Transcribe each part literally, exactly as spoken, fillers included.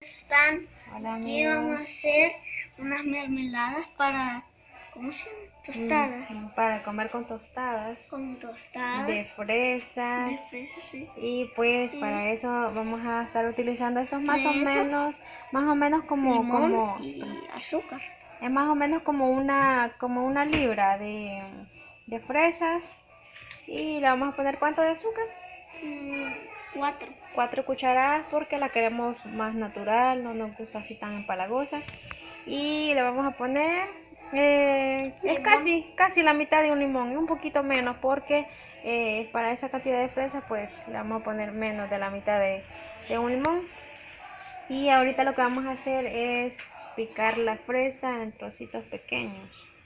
Están, Hola, aquí vamos a amigos. hacer unas mermeladas para, ¿cómo se llama? Tostadas. Mm, para comer con tostadas Con tostadas. de De fresas. fresas, sí. Y pues Y para eso vamos a estar utilizando estos más o fresas, menos, más o menos como, limón como, y azúcar. es más o menos como una, como una libra de, de fresas. Y le vamos a poner ¿cuánto de azúcar? Mm, cuatro. Cuatro cucharadas porque la queremos más natural, no nos gusta así tan empalagosa. Y le vamos a poner, eh, es Limón. casi, casi la mitad de un limón, y un poquito menos porque eh, para esa cantidad de fresas pues le vamos a poner menos de la mitad de, de un limón. Y ahorita lo que vamos a hacer es picar la fresa en trocitos pequeños.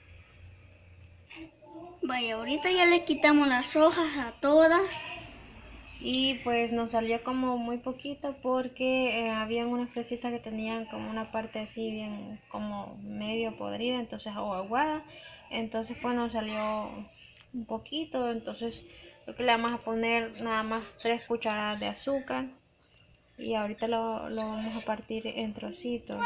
Vaya, ahorita ya le quitamos las hojas a todas. Y pues nos salió como muy poquito porque eh, habían unas fresitas que tenían como una parte así bien como medio podrida, entonces o aguada. Entonces pues nos salió un poquito, entonces creo que le vamos a poner nada más tres cucharadas de azúcar y ahorita lo, lo vamos a partir en trocitos.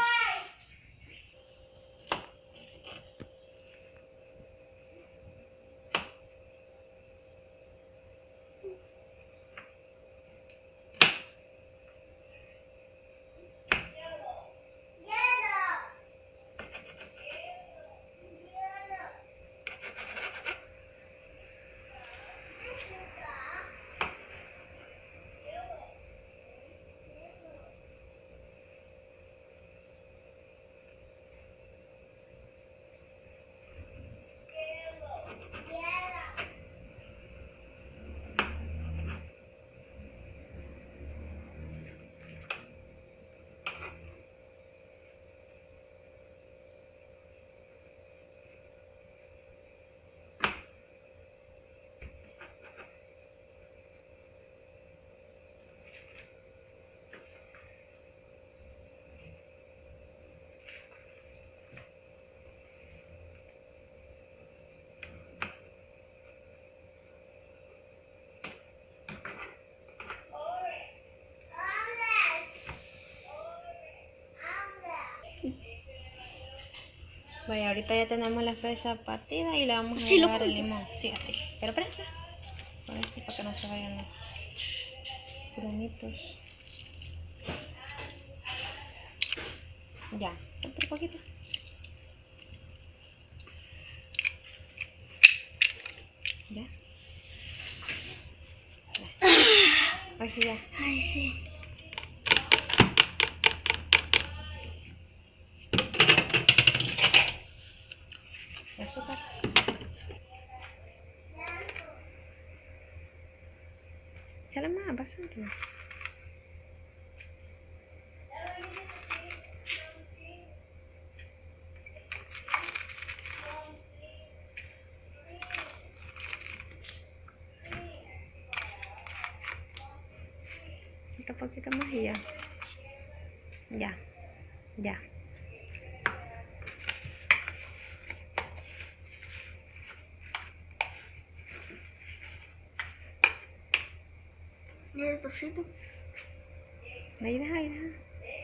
Bueno, ahorita ya tenemos la fresa partida y le vamos a Sí, lo agregar el pongo. limón. Sí, así. Pero espera, espera. Con esto para que no se vayan los grumitos. Ya, otro poquito. Ya. Ahí sí ya. Ay, sí. Azúcar. Échale más, bastante. Otro poquito más y ya. Ya. Ya. ¿Y el trocito? Ahí deja, ahí deja.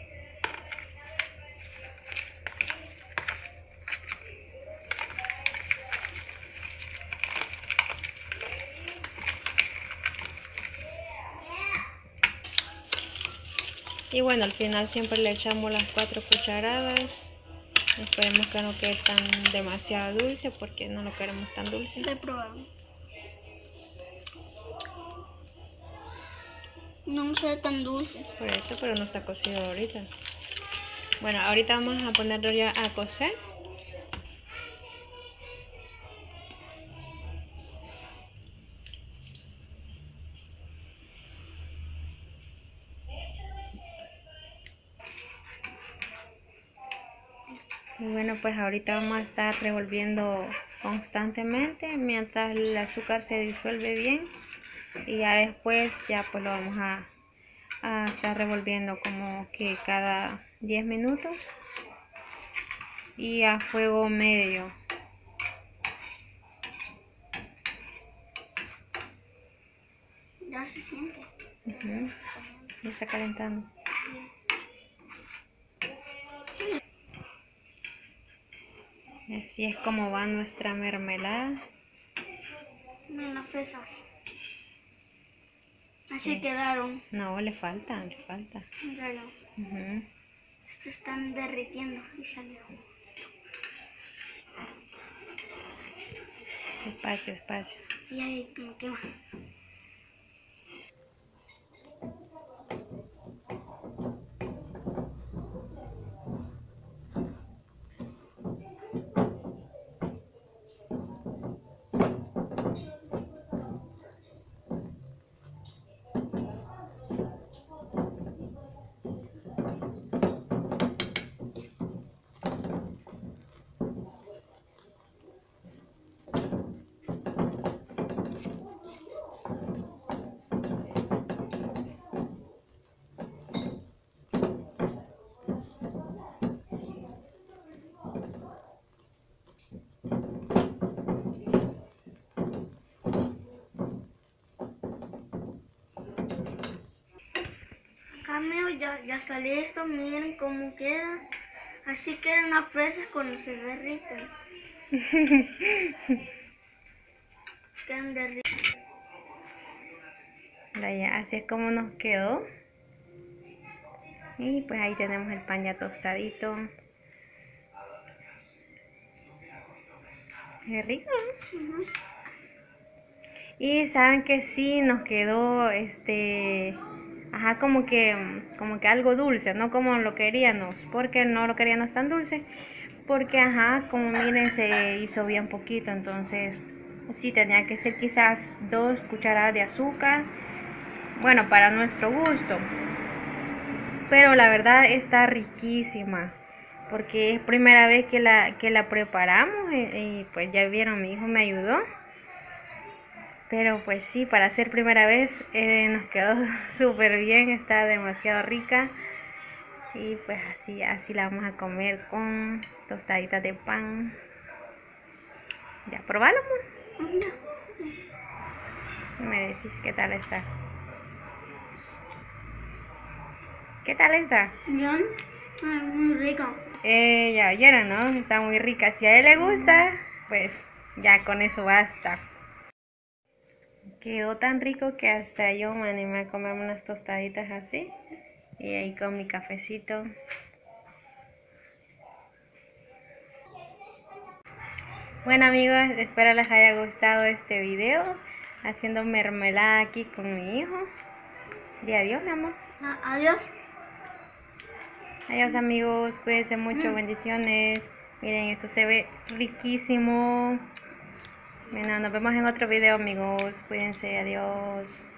Y bueno, al final siempre le echamos las cuatro cucharadas. Esperemos que no quede tan demasiado dulce porque no lo queremos tan dulce. Le probamos. No se ve tan dulce. Por eso, pero no está cocido ahorita. Bueno, ahorita vamos a ponerlo ya a cocer. Y bueno, pues ahorita vamos a estar revolviendo constantemente mientras el azúcar se disuelve bien. Y ya después ya pues lo vamos a, a estar revolviendo como que cada diez minutos. Y a fuego medio. Ya se siente. Uh-huh. Ya está calentando. Así es como va nuestra mermelada. Miren las fresas. Así Sí. quedaron. No, le falta, le falta. En serio. Ujú. Estos están derritiendo y salió. Despacio, despacio. Y ahí me quema. Cameo, ya, ya está listo, miren cómo queda. Así quedan las fresas cuando se derriten. Quedan derritidas. Ya, así es como nos quedó. Y pues ahí tenemos el pan ya tostadito. Qué rico. Uh-huh. Y saben que sí nos quedó este, ajá, como que, como que algo dulce, no como lo queríamos, porque no lo queríamos tan dulce, porque ajá, como miren se hizo bien poquito, entonces sí tenía que ser quizás dos cucharadas de azúcar, bueno, para nuestro gusto, pero la verdad está riquísima. Porque es primera vez que la, que la preparamos y, y pues ya vieron, mi hijo me ayudó. Pero pues sí, para ser primera vez eh, nos quedó súper bien, está demasiado rica. Y pues así, así la vamos a comer con tostaditas de pan. Ya, probalo, amor. Uh-huh. Me decís qué tal está. ¿Qué tal está? Bien, ay, muy rico. Eh, ya oyeron, ¿no? Está muy rica. Si a él le gusta, pues ya con eso basta. Quedó tan rico que hasta yo me animé a comerme unas tostaditas así. Y ahí con mi cafecito. Bueno amigos, espero les haya gustado este video. Haciendo mermelada aquí con mi hijo. Y adiós, mi amor. Ah, adiós. Adiós amigos, cuídense mucho, Mm. bendiciones. Miren, eso se ve riquísimo. Bueno, nos vemos en otro video amigos. Cuídense, adiós.